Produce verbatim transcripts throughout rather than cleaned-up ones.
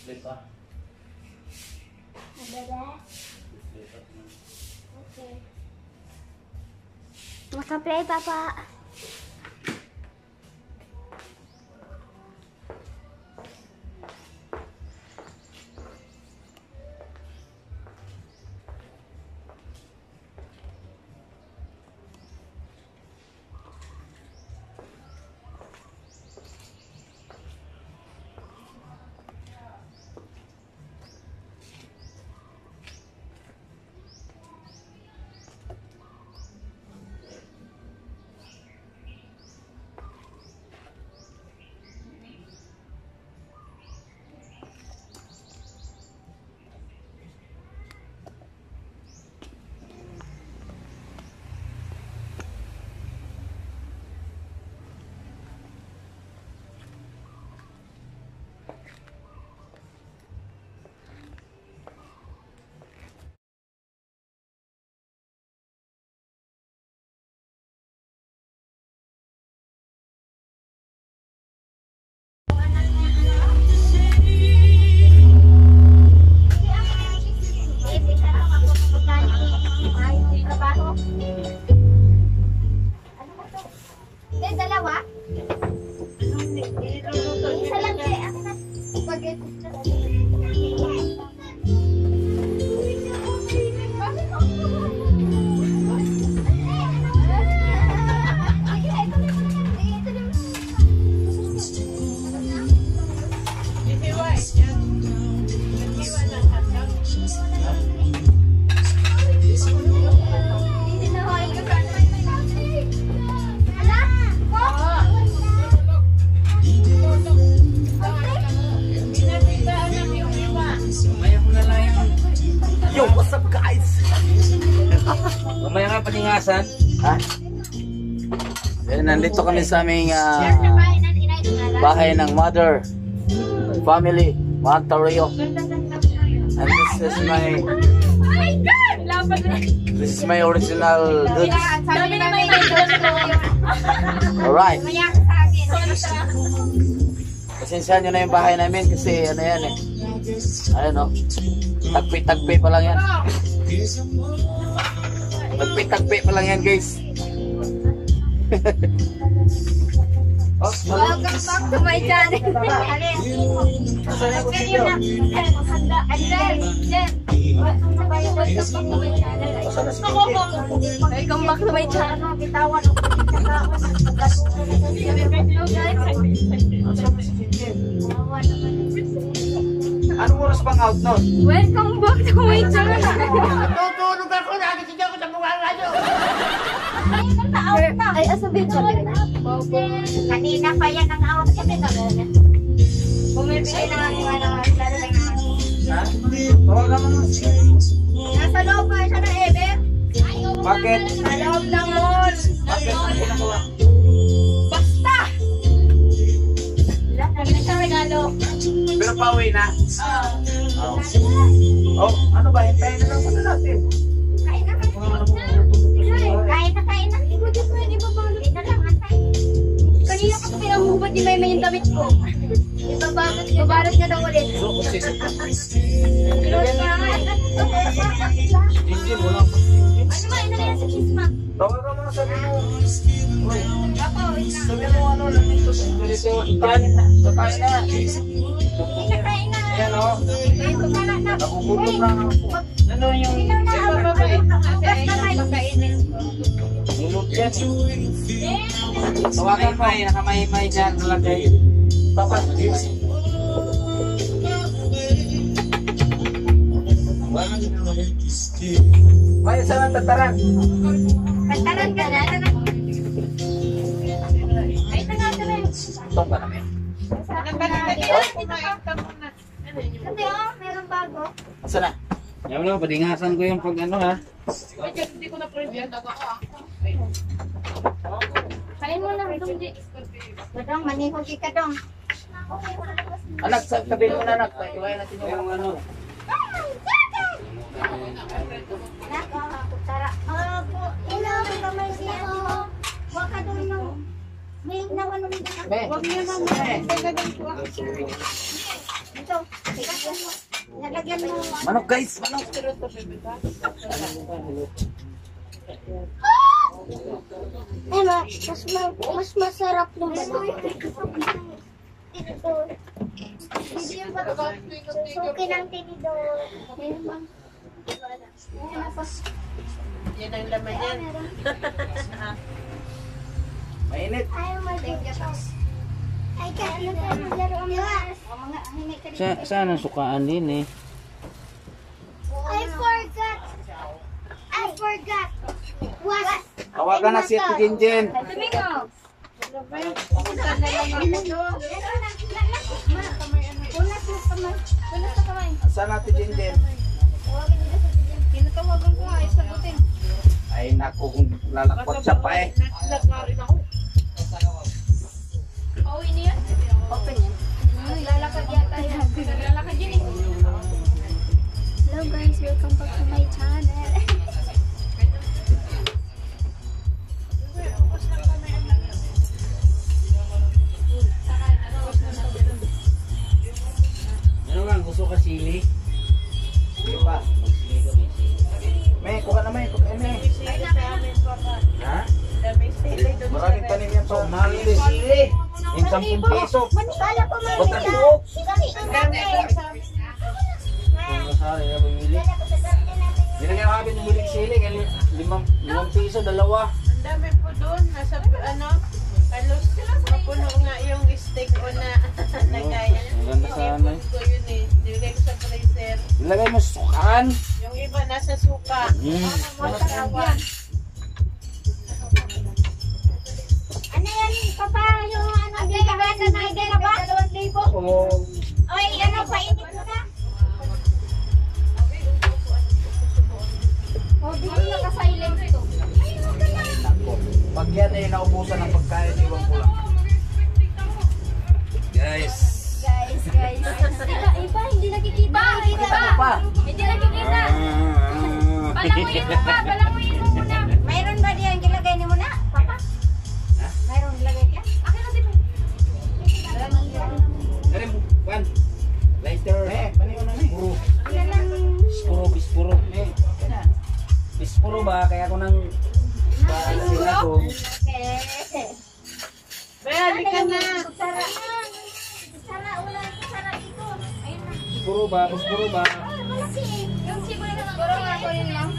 Okay. Maka-play, Papa. Ha? Eh, nandito kami sa aming uh, bahay ng mother family, Montario. And this is my this is my original goods. Alright. Pasensya nyo na yung bahay namin kasi ano yan eh. Ayun o. Tagpi-tagpi pa lang yan. Tagpi-tagpi pa lang yan guys. Oh, welcome back to my channel. Welcome back to my channel. Anong oras pang out nun? Welcome back to my channel. Tutulog ako, nakikita ko sa mga radyo. Ay, asabihin ko. Kanina pa yan ang awat kami na. Bumibili na ang mga lalagay na. Ha? Tawagan mo naman. Nasa loob ba siya ng Eber? Bakit? Sa loob ng mall. Bakit? Ano ginagawa? Basta! Lahat na siya regalo. Pero pauwi na? Oo. Oh, ano ba? Hintayin na lang muna natin. Kain na kain na. Kain na kain na. Hindi ko dito pwede babalot. Ito lang, antay. Kanina ko pinamubad ni Maymay yung damit ko. Ibabalot, ibabalot niya daw ulit. Hindi mo lang. Ano ba? Ina na yan sa chisma. Tawagan mo na sabi mo. Uy, Ako, wait lang. sabi mo ano lang ito. Ganito, ikan. Kakain na. Ina, kain na. Ayan o. Kain ko na na. Nakukutom na ako. Ano yung... Ina na. Basta kain. Mulot yan. Tawagan pa eh. Nakamay-may dyan. Nalagay. Papa. May isa ng tataran. Kantaran ka na. Ay, tangan-tangan. Itong ka namin. Kasi oh, meron bago. Asa na? Yan mo lang, padingasan ko yung pag ano ha. Hindi ko na preview. Kain mo na, Dongji. Dong, manihugi ka, Dong. Anak, sa tabi mo na anak. Iwain natin yung ano. Nak, kutsara. Opo, ina, kamay siya. Huwag ka doon yung... May nawan mo nito. Be. Huwag niyo na. Teka doon po ako. ito. Nalagyan mo. Manok guys, manok. Ay, ma, mas, ma, mas masarap naman. Ito. Hindi yung pag- susuki ng tinidor. Ayun, ma'am. Ayun, pa. Yan ang laman yan. Mainit. Ayaw mag-dito. Ay, kaya na tayo maglaro ang mas. Sa, saan ang sukaan din eh? I forgot. I forgot. What? Tawagan na si Ate Jinjen. Tumingo. Punas mo kamay. Punas na kamay. Saan Ate Jinjen? Kinatawagan ko nga, isagutin. Ay naku, kung lalakwat siya pa eh. Pauwi niya? Open yan. Lalakad yata yan. Lalakad yun eh. Hello guys, welcome back to my channel. Ano nga, gusto ka sili? Di ba? May, kuha na may, kuha na may. Ha? Maraming tanim yan to. Mahal din. Yung sampung piso. Kala ko may Ba't ang buhok? Kung masari na bumili. Nilagyan kami ng biling sili. Kaya limang, limang piso, dalawa. Ang dami po doon. Nasa ano, halos mapuno nga yung steak ko na nagaya. Ang ganda sana eh. ko yun eh. Nilagay ko sa freezer. Nilagay mo sa sukaan. Yung iba nasa suka. Mm. Masarawan. ano yan, papa? Yung ano, di ba? Nanay na ba? Dalawang libo? Oo. Ay, ano, painit mo na? Oh, di ba naka-silent ito? Ay, huwag ka na. Nako. Pag yan eh, naubusan ng pagkain, iwan ko lang. Guys. Guys, guys. Iba, iba, hindi nakikita. Iba, Ano pa? Hindi nakikita. Palanguyin mo pa, palanguyin mo muna. Mayroon ba diyan gilagay ni mo na, papa? Ha? Mayroon gilagay ka? Akin na din mo. Dari mo, Juan. Lighter. Eh, paniwan na eh. Puro. Ano lang? Bispuro, bispuro. Eh, Bispuro ba? Kaya ko nang sila ko. Okay. Mayali ka na. Sara. Sara, ulan. Sara dito. Ayun na. Bispuro ba? Bispuro ba? Oh, malaki eh. Yung siguro na lang. Siguro nga ko rin lang.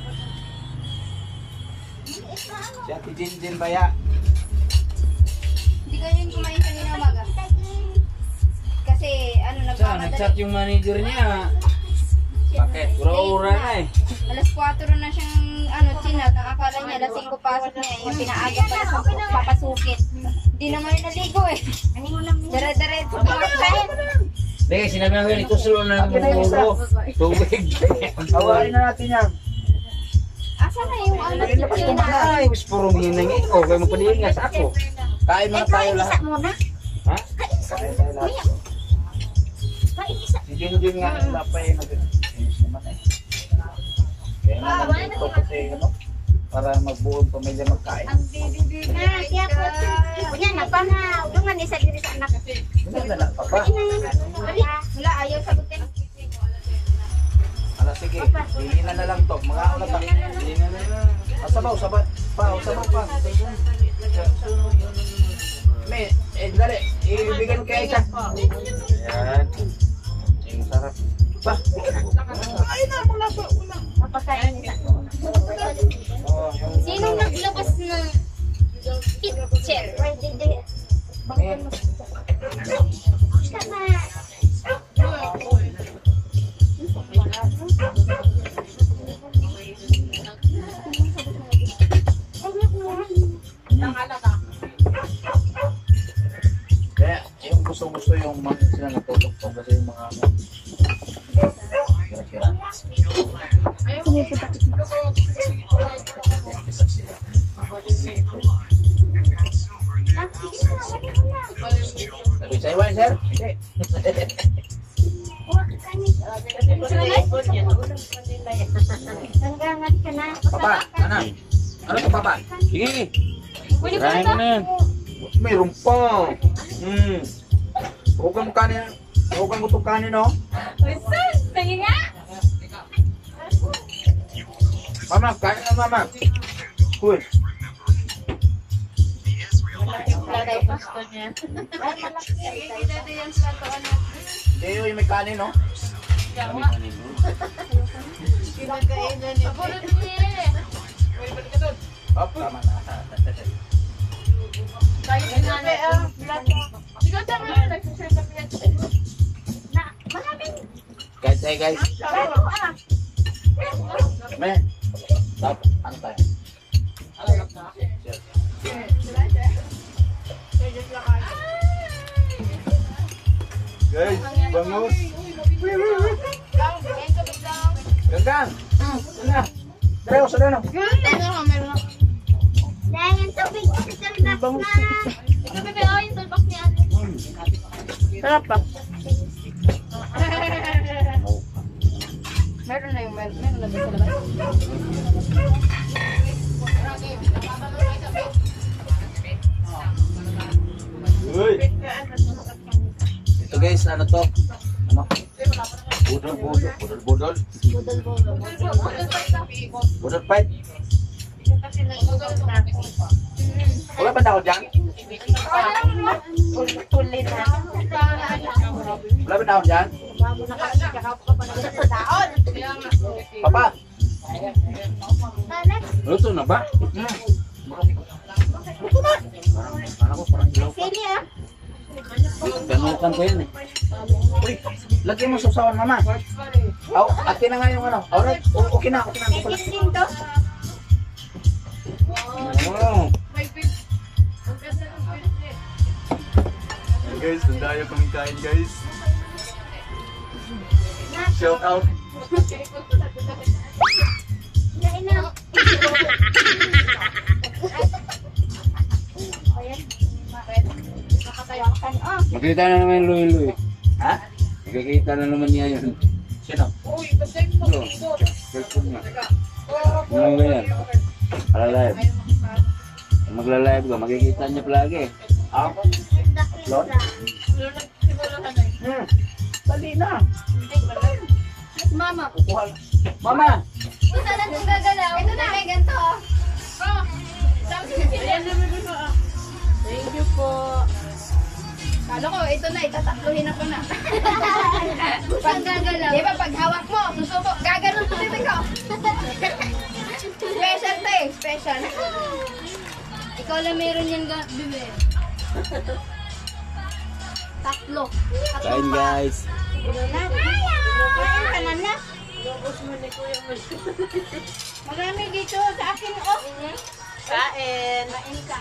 si Ate Jinjen ba ya? Hindi ka yun kumain kanina umaga. Kasi ano, Saan? nagmamadali. Nag-chat yung manager niya. Bakit? Ura-ura na eh. Alas kwatro na siyang ano, chinat. Nakakala niya alas singko pasok niya. Yung pinaaga pala sa papasukin. Hindi naman yung naligo eh. Dere-deretso kumaksahin. Sige, sinabi nga ito silo na ng tubig. Awarin na natin yan. Asa na yung ano, chichina? Ay, bispuro minang ikaw. Kaya magpadihingas ako. Kain muna tayo lahat. muna. Ha? Kain tayo lahat. Si Jinjen nga nila pa eh. Nag-inis naman eh. Kaya nga lang dito kasi ano, para magbuong pamilya magkain. Na, kaya po. Yan, apa na. Dungan isa diri sa anak. Hindi na lang, papa. Wala, ayaw sagutin. Ala, sige. Hindi na na lang to. Mga ano ta. Hindi na na lang. Ah, sabaw, sabaw. Pa, sabaw pa. May, eh, dali. Ibigay mo kaya isa. Yan. Yung sarap. Pa. Ay na, mula sa una. Papakain isa. Oh, yung... Sinong naglabas ng kitchen? Eh, kaya, yung gusto-gusto yung mga sila nagtutok kasi yung mga ano. Kira-kira. Sabi sa iwan, sir? Hindi. Hanggangat ka na. Papa, ano? Ano to, papa? Sige. Tirahin mo na yan. Mayroon pa. Hmm. Huwag kang kanin. Huwag mo itong kanin, no? Uy, sus! Sige nga! Mama, kain na mama. Uy. Gusto niya. Hindi yung may kanin, no? Kinakainan niya. Hop, tama na. Kain na niya. Sige, tama na. Nag-share kami yan. Na, maraming. Guys, hey guys. Ano ah? Me. Stop. Ano tayo? Guys, bangus. Ganggang. Sana. Tayo, sana no. Dahil yung tubig, yung tulbak na. Ito bebe, oh, yung tulbak ni Ate. Sarap pa. Meron na yung meron, meron na ba sa labas? Uy. Ito guys, ano to? Ano? Budol, budol, budol, budol. Budol fight. Wala ba tao dyan? Tulit na. Wala ba tao dyan? Papa, luto na ba? Hmm. Luto na. Parang ko parang ilaw pa. Sini ah. Ganukan ko yan eh. Uy, lagyan mo susawan mama. Aw, akin na nga yung ano. Alright, o- okay na, okay na. Legit din to. Oh. Guys, nandayo kaming kain guys. Shout out. Kain na. Nakatayakan ah. Makita na naman yung luy-luy. Ha? Makikita na naman niya yun. Sino? Ito. Cellphone niya. Ano ba yan? Para-live. Kung magla-live ka, makikita niya palagi. Ako? Lord? Hmm. Dali na. Mama. Kukuha lang. Mama! Isa lang kung gagalaw. Ito na. May ganito oh. Ayan na, bebe mo. ah. Thank you po. Kala ko, ito na, itatakluhin ako na. Pag gagalaw. Di ba, pag hawak mo, susubo, gaganon ko dito ko. Special to eh, special. Ikaw lang meron yan, ga- bebe. Tatlo. Kain guys. Kain ka na na. Lobos mo ni Kuya mo. Marami dito sa akin oh. Kain. Kain ka.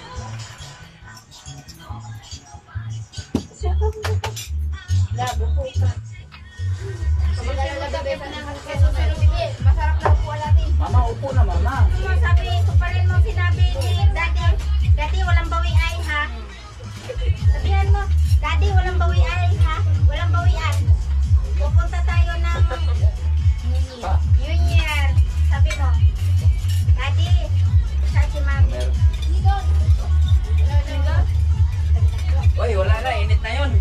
Labo po ka. Masarap na upuan natin. Mama, upo na mama. Sabi ko pa rin mo sinabi ni Daddy. Daddy, walang bawi ay ha. Sabihan mo, Daddy, walang bawi ay ha. Walang bawian. Pupunta tayo ng New Year. Sabi mo, Daddy, sa si Mami. Uy, wala na. Init na yun.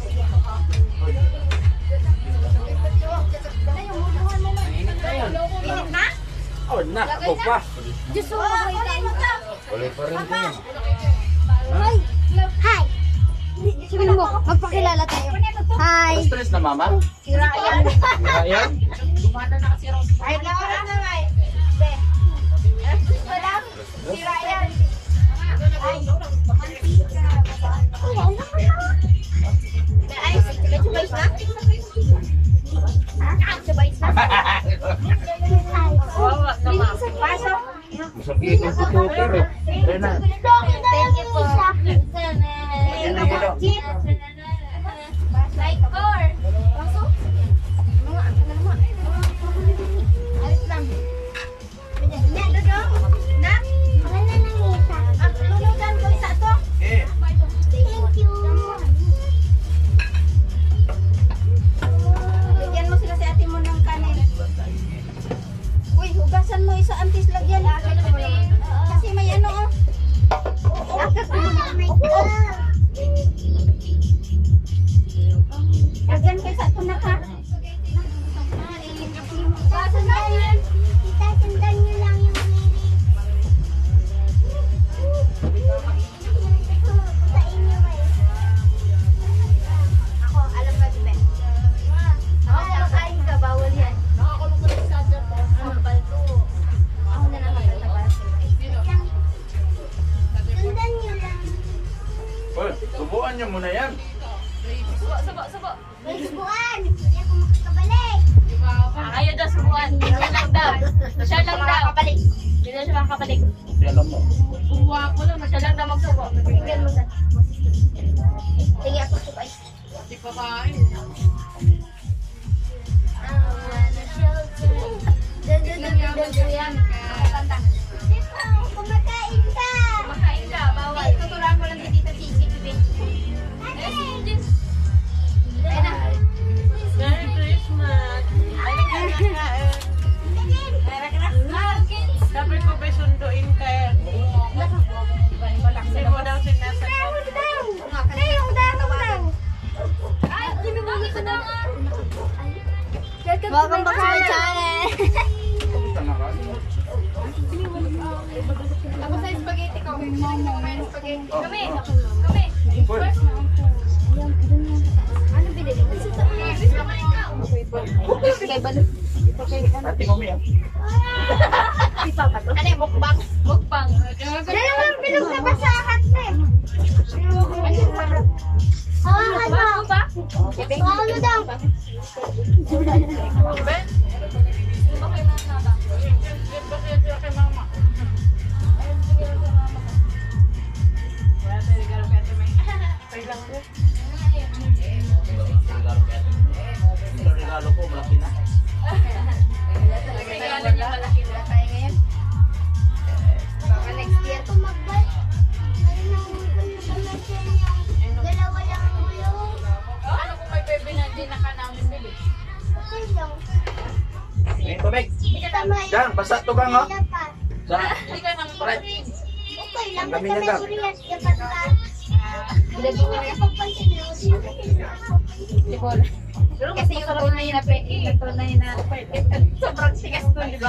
Init na yun. Init na? Oh, na. Ako pa. Diyos mo, kayo ka. Wala pa rin ko yun. Hi! Hi! Sabihin mo, magpakilala tayo. Hi! Stress na mama? Si Ryan. Ayan. Ay, naoras na nga eh. Wala. Si Ryan. Ay. Uy, ano ka na? Ay, subay na? Ha? Subay na? Wawa naman. Pasok. Masakit ang tutuper eh. Ayun na. Thank you po. Yan na dito. Like four. Pasok. Mga ano naman. Alit lang. Nya, dodong. Na? Wala nang isa. Ang lulugan ko isa to. Eh. Thank you. Bigyan mo sila si ate mo ng kanin. Uy, hugasan mo isa antis lagyan. Kasi may ano oh. Akak mo. Subuan niyo muna yan. Subo, subo, subo. May subuan. Hindi ako makakabalik. Ah, ayaw daw subuan. Siya lang daw. Siya lang daw. Hindi daw siya makakabalik. Kasi alam mo. Siya lang daw magsubo. Tingnan mo sa. Sige ako subay. Yan. Kanta. Kumakain ka. Kumakain ka, bawal. Tuturuan ko lang si Tita Cici, bibig. Ayun na. Merry Christmas! Ay, nagkakain. Sabi ko ba sunduin ka? Hindi mo daw sinasagot. Ay, tinubagi ko daw nga. Welcome back to my channel. Kamusta na ka? Ako sa spaghetti ko. May spaghetti. Kami. Kami. Boy. Ano binili mo? Kay Balot. Ate mami ah. Ano yung mukbang? Mukbang. Dalawang bilog na basahan na eh. Hawakan mo. Bago ba? Hawakan mo daw. Yung regalo ko, malaki na. Regalo niya malaki na tayo ngayon. Baka next year. Tumagbal. Ano na dalawa lang ang bulong. Ano kung may bebe na hindi naka namin bili? Okay lang. May tubig. Tama Diyan, basta to kang ha. Dapat. Sa Hindi ka nang right. Okay lang. Ang Basta dami may niya, Gab. kuriyas. Dapat ka. Hindi ko nakapagpansin. Libol. Kasi yung tol na yun na pe, yung tol na yun na sobrang sigas to, di ba?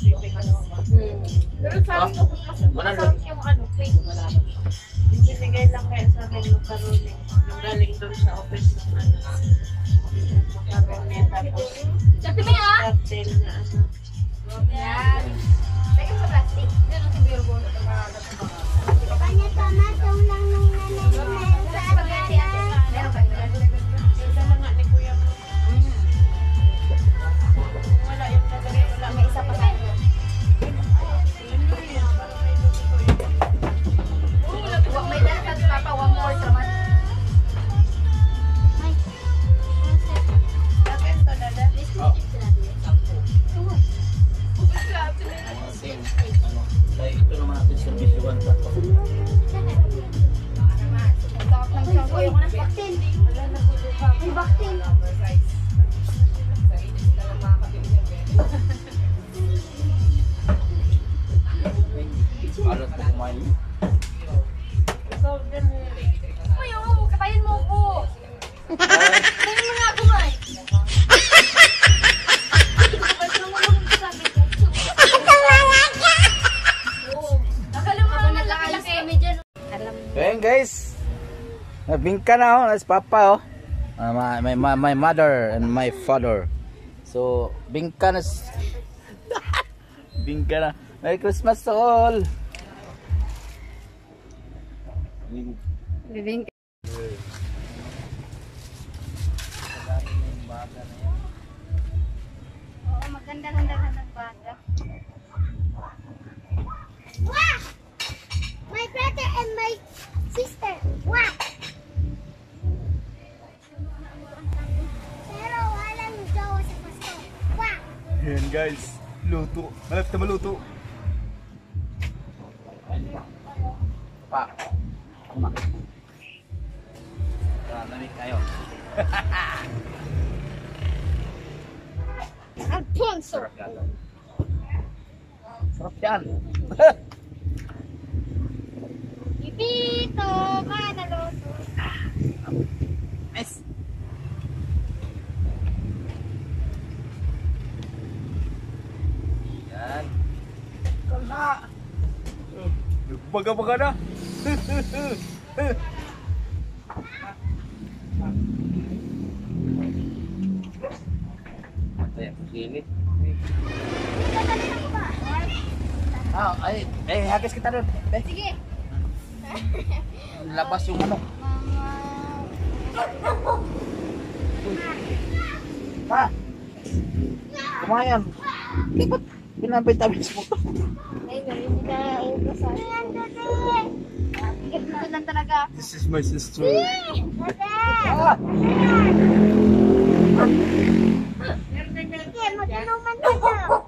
Pero sabi ko, mas masarap yung ano, face. Binigay lang kaya sa akin yung karuni. Yung galing doon sa office ng ano. Makaroni tapos Sabi mo ha? cocktail na ano. Yan. Teka sa plastic. Diyan ang siguro ko. Kanya tama tong lang nung nanay na sa Spaghetti at atin. meron ba? Ito na nga ni Kuya mo. Wala yung nagay. Wala May isa pa tayo. Huwag may dala sa papa, one more naman. Bakit to, Dada? Ano, dahil ito naman natin service one sa to. Stop ng shampoo yung una. Baktin. May baktin. Alat na kumain. Ikaw din eh. Uy, oo, kapayin mo ko. Kapayin mo nga kumain. Akala mo na laki-laki. Ayan guys. Nabingka na ako. Nas papa oh. Uh, my, my, my, my mother and my father. So, bingka na. s- Bingka na. Merry Christmas to all. Bibing. Oo, maganda-ganda ka ng bata. Wow! My brother and my sister. Wow! Pero walang jowa sa pasto. Wow! Yan guys, luto. Malapit na maluto. Pa. Kuma. Lamig kayo. Alfonso. Sarap yan. Sarap yan. Ipito, manalo. Nice. Yan. Kala. Nagbaga-baga na. Ayan, silit. Ah, ay, ay, hagis kita doon. Eh, Sige. labas yung ano. Mga Ha? Kumayan. Di ba't pinabay-tamis mo to? Ay, meron hindi na ugasan. Ganito lang talaga. This is my sister. Ah! Sige, matulungan tayo.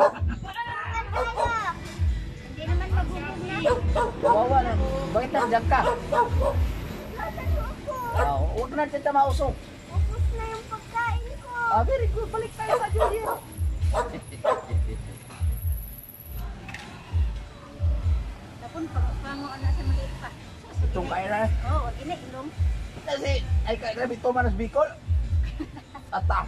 Hindi naman magbubog na. Kawawa na. Bakit nandiyan ka? Ah, huwag na natin mausok. Ubus na yung pagkain ko. Ah, very good. Balik tayo sa Julian. Tapon, panguan na sa maliit pa. Itong kain na. Oo, ini ilong. Kasi, ay grabe ito manas Bicol. Ata.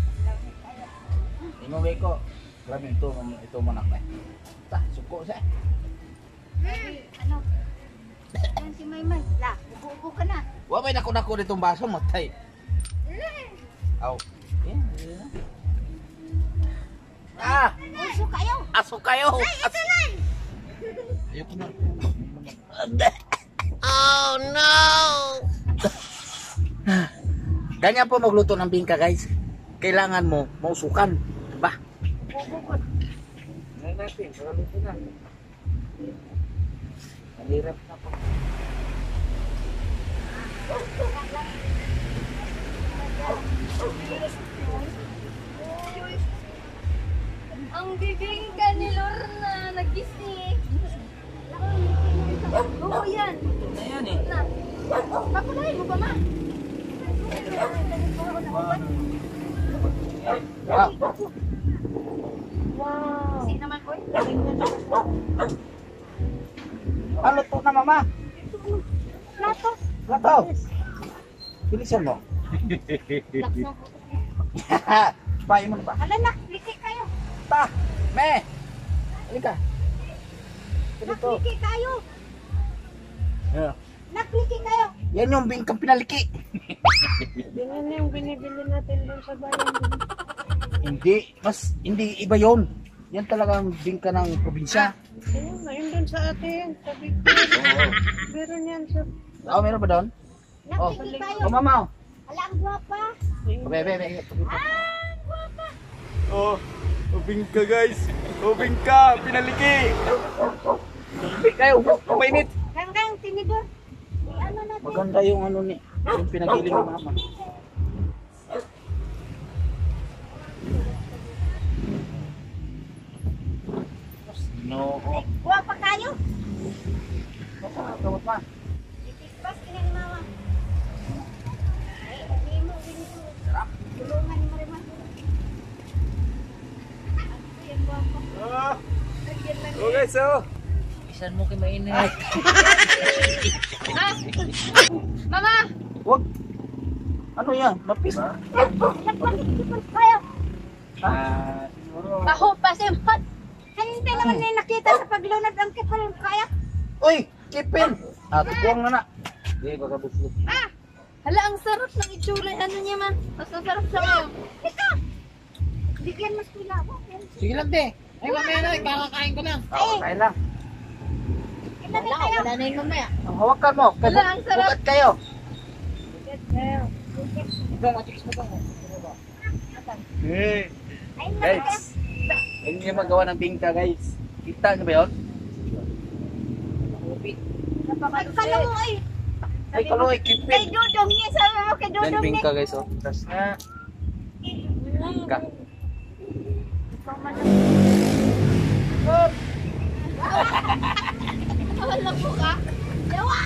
Imo Biko. Grabe ito, ito manak na. Ta, suko siya. Ano? Yan si Maymay. La, ubo-ubo ka na. Wa may nako-nako ditong baso mo, tay. Aw. Yan, yan. Ah, Uso kayo. aso kayo. As Talan! Ayoko na. Oh no! Ganyan po magluto ng bingka, guys. Kailangan mo mausukan, diba? Bubukod. Ngayon natin, magaluto na. Mahirap na po. Ang bibingka ni Lorna, nagising. Oo, yan. Ayan eh. Na. Pakulain mo ba, ma? Ah, Wow. Kasi naman, boy. ano to na, mama? Plato. Plato. Bilisan mo. Lakso. Pahay mo na ba? Hala na, liki kayo. Ta! Me! Halika. Dito. Nakliki kayo. Yeah. Nakliki kayo. Yan yung bingkang pinaliki. Ganyan yung binibili natin doon sa bayan. Hindi, mas hindi iba yon. Yan talagang bingka ng probinsya. Ayun, ayun doon sa atin. Sa Bicol. Meron yan sa... Oh, meron ba doon? Oh, Nakliki kayo. oh mama. Hala, ang guwapa. Oh, bebe, bebe. Ah, ang guwapa. Oh, ubingka guys. Ubingka, pinaliki. Bebe kayo, mainit. Ganggang, tinidor. Ano natin? Maganda yung ano ni, yung pinagiling ng mama. No. Guwapa kayo. Tawag pa. Itispas, kina ni mama. Ay, hindi mo, binito. Tulungan ni Mariman. Ano yung guwapa? Ah. Oh guys, oh. Isan mo kay mainit. Ah! Mama! Wag. Ano yan? Mapis. Nagpapit-tipos kayo. Ah, siguro. Baho pa si Mat! Hindi naman na nakita sa paglunod ang kipal kaya. Uy, kipin. Ah, tukuang na na. Hindi, baka buslot. Ah, Hala, ang sarap ng itsura. Ano niya, ma? Mas masarap sa mga. ito. Bigyan mo sila mo. Sige lang, te. Ay, mamaya na. Kakakain ko lang. Oo, kain lang. Ilan na Wala, kayo? wala na yung mamaya. Ang hawakan mo. Kay Wala, ang sarap. bukat kayo. Kayo. Ito, matiks mo ito. Hey. Ay, na kayo. Guys, hindi niyo magawa ng bingka, guys. Kita niyo ba yun? Nagkala mo ay. Ay, kaloy, Kay kipin. Dudong niya, sabi mo kay Yan, Dudong niya. bingka, guys, oh. Tapos na. Bingka. Wala po ka. Yawa.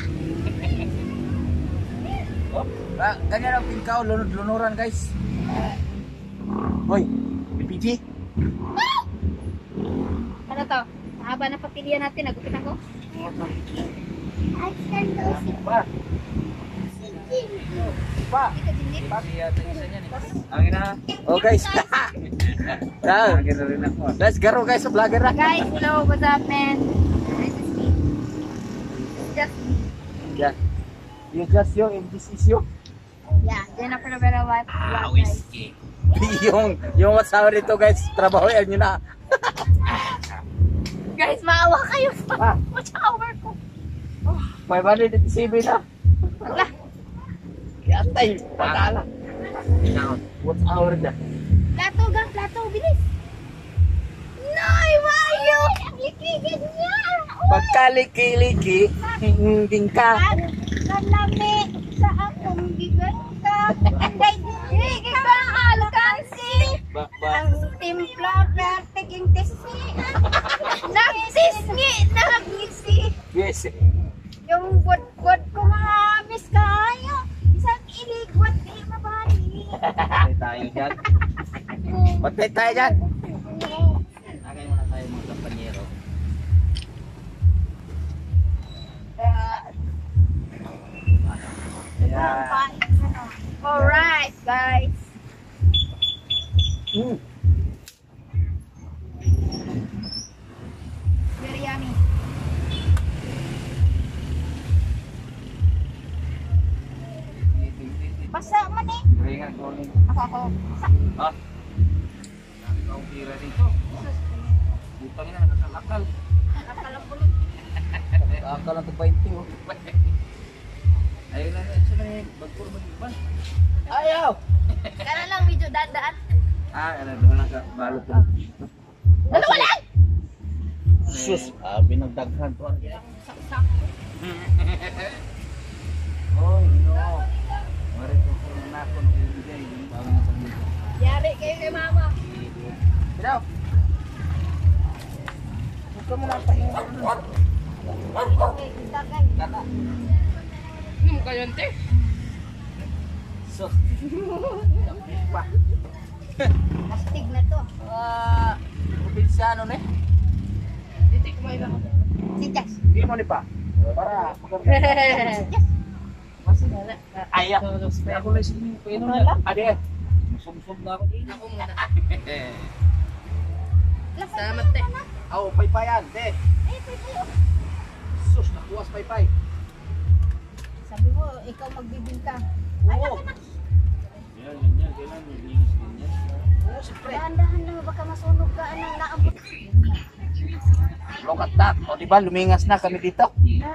Oh, ah, ganyan ang bingka, oh. Lunod-lunuran, guys. Hoy, B P G. Ano to? Mahaba na papilian natin. Nagupit ako. Ay, sando si Pa. Pa. Ito, dinit. Ang ina. Oh, guys. Yan. Let's go, guys, sa vlogger na. Guys, hello. What's up, man? This is me. Just me. Yeah. You just you and this is you. Yeah, Jennifer Rivera wife. Ah, whiskey. yung, yung asawa nito, guys, trabaho yan nyo na. Guys, maawa kayo Ah. sa shower ko. five hundred eighty-seven na. Wala. Yatay, pagkala. What's our na? to, bilis. Nay, Mario! Ang likigid niya! Pagkaliki-liki, hindi ka. Kanami sa akong giganta. Anday, hindi ka alkansi. Ba, ba. Ang timpla, pertiging tisi. Nagtisngi, nagngisi. Yes. Yung bud-bud ko mahamis kayo. Isang iligwat di mabali. Patay tayo dyan. Patay tayo dyan. Agay muna tayo mga kapanyero. Ayan. Alright, guys. Mm. Very yummy. Basa man eh. Ringan ko ulit. Ako, ako. Ha? Dami ka akong tira dito. Butang na, nakakalakal. Nakalambulot. Akal lang ito twenty oh. Ayun na, ito na eh. Bagpul mo yung ban. Ayaw! Kaya lang medyo dadaan. Ah, ano, doon lang ka. Balot ko. Ano wala? Sus! Ah, binagdaghan to. Saksak. Oh, no. Mari ko ko na ako nung ibigay. Yung bago na sabihin. Yari kayo kay mama. Binaw! Huwag ka muna pahinga. Okay, kita guys. Kata. Ano mo kayo, ante? Sus! Tapos pa. Astig na to. Ah, probinsyano na eh. Dito, kumain lang. Si Jax. Hindi mo ni pa. Para. Mas ayak. Ako na isipin ko yun. Ade. Sumsum na ako. Ako muna. Lasay Salamat, te. Aw, paypayan, te. Ay, pwede. Sus, nakuwas paypay. Sabi mo, ikaw magbibinta. Oo. Yan, yan, yan. Kailan may linis din yan. Oo, siyempre. Dahan-dahan lang, baka masunog ka. Anong naabot? Look at that. O, diba, lumingas na kami dito.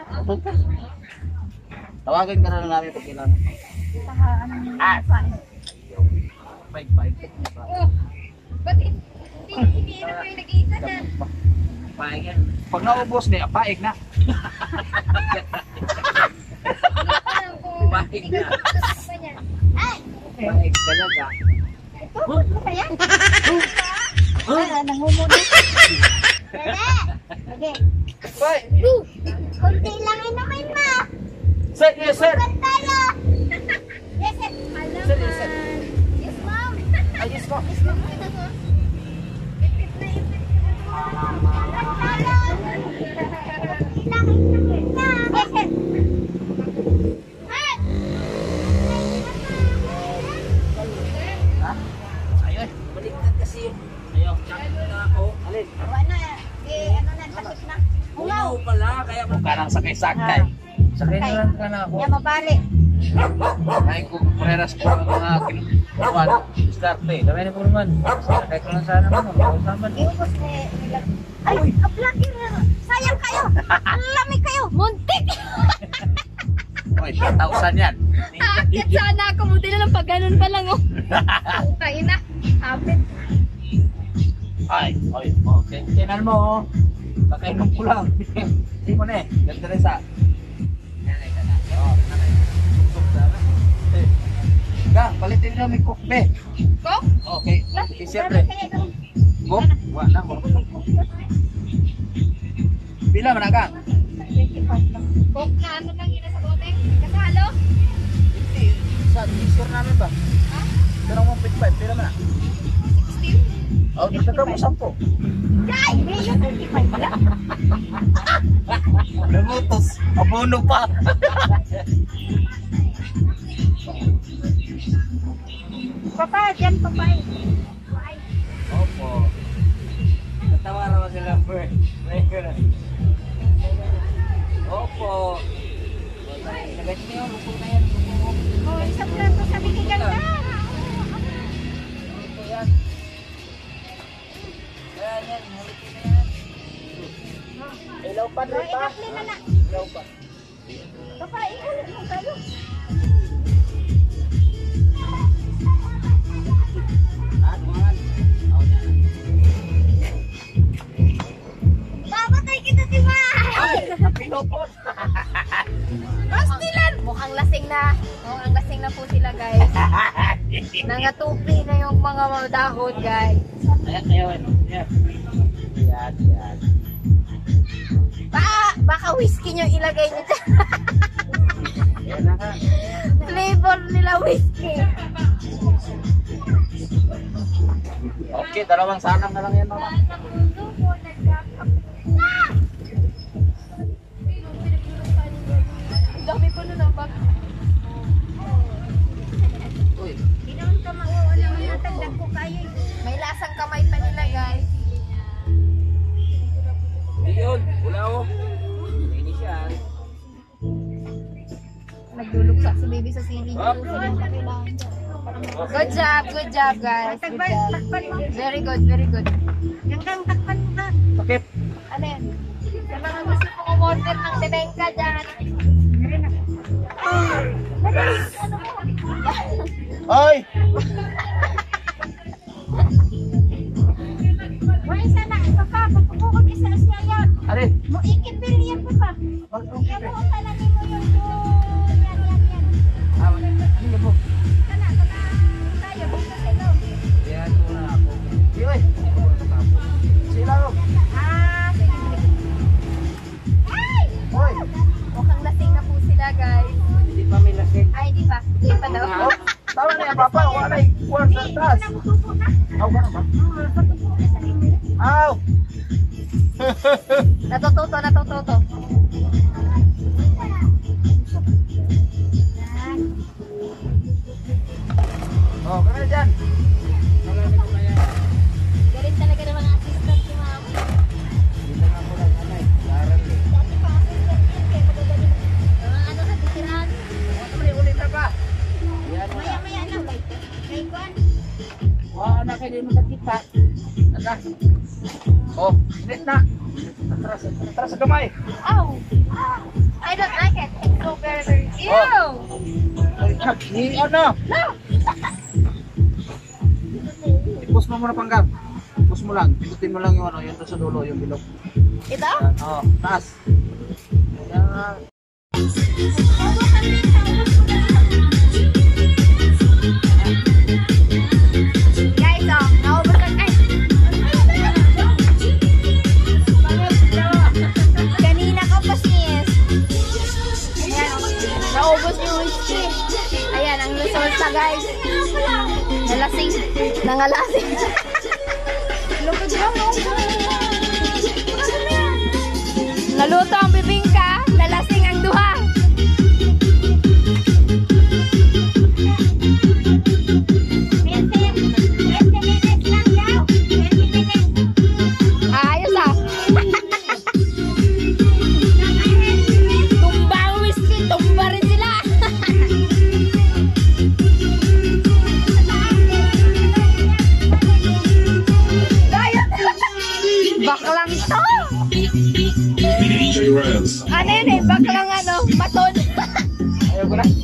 Tawagin ka na lang namin pag kailangan. Saka, anong Ah. Paypay. Oh, ba't hindi iniinom mo yung nag-iisa na? Paig yan. Pag naubos niya, paig na. Alam ko, Paig na. pa niya. Paig talaga. ito? Ano ba yan? Ah, nangumunod. Dede! Dede! Bye. Kunti lang ay naman ma! Sir, yes, sir. Kan tayo! Yes, sir! Alam Sir, yes, sir. Yes, ma'am! Ayos ko. Yes, ma'am! Ipit na ipit na Kan tayo! Kunti lang ay naman ma! Yes, sir! Ha? Ayun, baliktad kasi yun. Ayaw, tsaka na ako. Alin? Wala na, eh, ano na, takot na. Ungaw! Oo pala, kaya mo ka nang sakay-sakay. Sakay na lang ka na ako. Yan, mabali. Ay, kung preras ko ang mga kinukuhan, starte. Dami na po naman. Sakay ko lang sana naman. Kausaman. Iubos ni nila. Ay, kaplakir! Sayang kayo! Ang lamig kayo! Muntik! Oy, ten thousand yan. Aakyat sana ako, buti na lang pag ganun pa lang, oh. Tayo na, habit. Ay, oy, okay. Tinan mo, oh. Kakainom ko lang. Hindi mo na eh. Ganda rin sa... Yan eh, ganda. Oo, nanay. Suksok sana. Eh. Gang, palitin nyo may cook, be. Cook? Okay. Okay, siyempre. Cook? Wala na, cook. Pila man na, Gang? Cook na ano lang yun sa bote? Kasalo? Hindi. Sa t-shirt namin ba? Ha? Pero one point five, pila man na? sixteen? Oh, nagtagka mo sampo. Ay! Medyo thirty-five pala. Nagutos. Abono pa. Papa, dyan papay. Opo. Natawa naman sila, Bert. Opo. Nagat niyo, lupo na yan. Lupo. Oh, isang plato sa bigigan na. Lupo yan. Yan, yan. Lupo na yan. Ilaw pa, Oh, Lupa. inakli na na. Ilaw pa. Papa, iulit mo kayo. Ah, tumangan. Ako na. Oh, ang lasing na po sila guys. Nangatupi na yung mga dahon guys. Ayan, ayan, ayan. Yan, yan. Ba baka whiskey nyo ilagay nyo dyan. Ayan na nga. Flavor nila whiskey. Okay, dalawang sanang na lang yan, mama. Ang dami po nun ang bag. Uy, Ginoon ka mauwa naman natagdag ko kayo. May lasang kamay pa nila guys. hindi yun. Wala ako. Hindi siya. Nagluluksa si baby sa sili niya. Good job, good job guys. Good Takpan, job. takpan mo. Very good, very good. Hanggang takpan mo ba? Takip. Ano yan? Sa mga gusto kong umorder ng bibengka dyan. Oy! Wala sana, ito ka, pagpupukot isa siya yan. Ari! Mo ikipil yan pa ba? Iyan mo, talanin mo yung yan, yan, yan. Ah, ano yan mo? Kana, kana, tayo, dito sila. Yan ko na ako. Sige, oy! Hindi ko na tapos. Sila ko. Ah, sige, sige. Ay! Oy! Mukhang lasing na po sila guys. Hindi pa may lasing. Ay, di pa. Di pa daw. Oh, tama na yan, papa. Wala na yung kuwan sa taas. Nakutupo na. Aw, ka naman. Ah, patupo na sa inyo. Aw! Natututo, natututo. Oh, kaya dyan. Malamin mo na yan. Galing talaga ng mga assistant ni ma'am. Dito na ko lang, ano eh. Laran eh. Dati pa assistant yan, kaya magagaling. Mga ano sa titirahan. Ano may ulit na ba? Yan mo na. Maya-maya lang. Kay Kwan. Wala na kayo mo sa kita. Naka. Oh, init na. Atras, atras sa kamay. Oh! I don't like it. It's so very, very... Ew! Ni ano? Ipus mo muna panggang. Ipus mo lang. Ikutin mo lang yung ano, yung doon sa dulo, yung bilog. Ito? Yan, oh, taas. Yan. Guys, oh, naubos ang... Ay! Kanina ko pa sis. Ayan, naubos yung whiskey. Ayan, ang resulta guys. Nalasing. Nangalasing. Lupit lang, no? Naluto ang bibingka. Nalasing ang duha. Ayos ah. Tumba ang whiskey. Tumba rin sila. Baklang to. D J Rez. Ano yun eh? Baklang ano? Maton. Ayaw ko na.